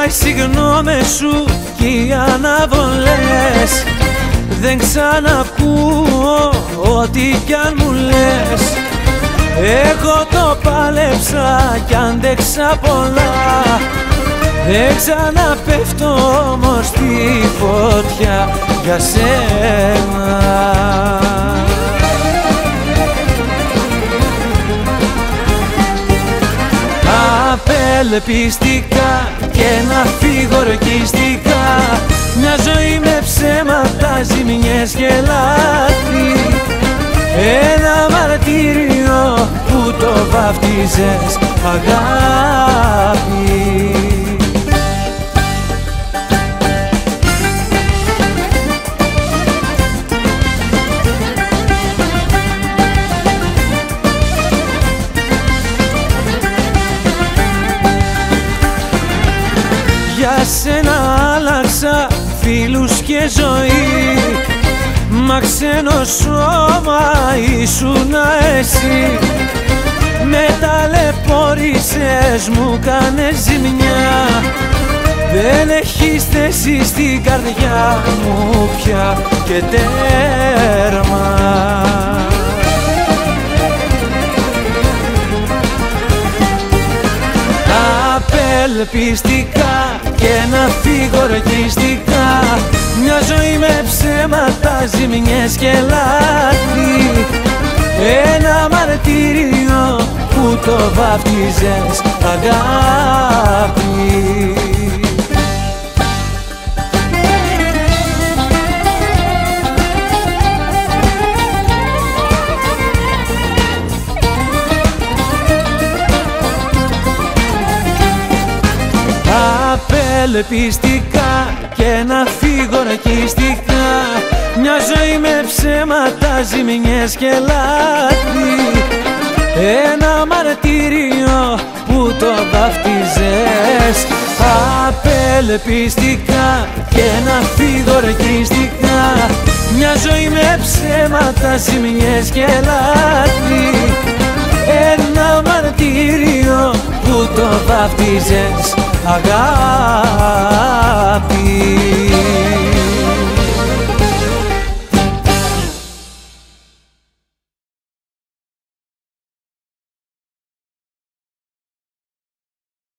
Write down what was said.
συγγνώμες σου κι οι αναβολές. Δεν ξανακούω ό,τι κι αν μου λες. Εγώ το πάλεψα κι άντεξα πολλά. Δεν ξαναπέφτω όμως στη φωτιά για σένα. Απελπιστικά και να φύγω ορκιστικά, μια ζωή με ψέματα, ζημιές και λάθη. Ένα μαρτύριο που το βαφτίζες αγάπη. Για σένα άλλαξα φίλους και ζωή, μα ξένο σώμα ήσουνα εσύ. Με ταλαιπώρησες, μου κάνες ζημιά. Δεν έχεις θέση στην καρδιά μου πια και τέρμα. Απελπιστικά και να φύγω ορκιστικά, μια ζωή με ψέματα, ζημιές και λάθη. Ένα μαρτύριο που το βαφτίζες αγάπη. Απελπιστικά και να φύγω ορκιστικά, μια ζωή με ψέματα, ζημιές και λάθη. Ένα μαρτύριο που το βαφτίζες. Απελπιστικά και να φύγω ορκιστικά, μια ζωή με ψέματα, ζημιές και λάθη. Ένα μαρτύριο που το βαφτίζες αγάπη.